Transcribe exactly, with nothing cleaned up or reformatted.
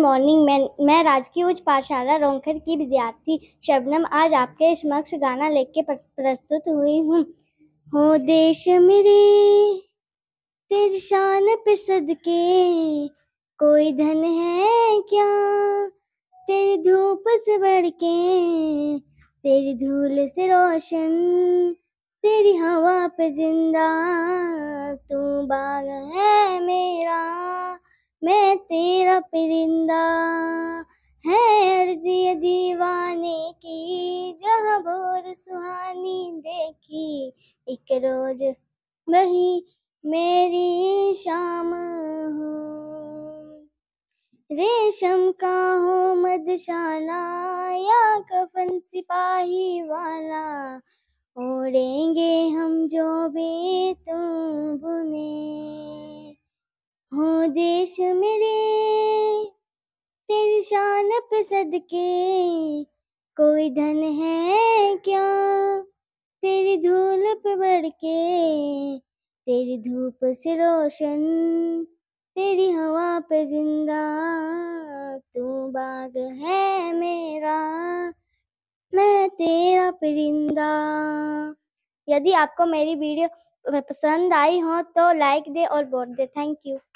Morning. मैं मैं राजकीय उच्च पाठशाला रोंगखर की विद्यार्थी शबनम आज आपके समक्ष गाना लेके प्रस्तुत हुई हूँ। हो देश मेरे तेरी शान पे सदके, कोई धन है क्या तेरी धूप से बढ़ के, तेरी धूल से रोशन तेरी हवा पे जिंदा, तू बाग है मेरा मैं तेरा परिंदा, है अर्जी दीवाने की जहाँ भोर सुहानी देखी, एक रोज वही मेरी शाम हो। रेशम का हो मधुशाला या कफन सिपाही वाला, ओढ़ेंगे हम जो भी तुम बुने। हो देश मेरे तेरी शान पे सदके, कोई धन है क्या तेरी धूल पे बढ़ के, तेरी धूप से रोशन तेरी हवा पे जिंदा, तू बाग है मेरा मैं तेरा परिंदा। यदि आपको मेरी वीडियो पसंद आई हो तो लाइक दे और वोट दे। Thank you.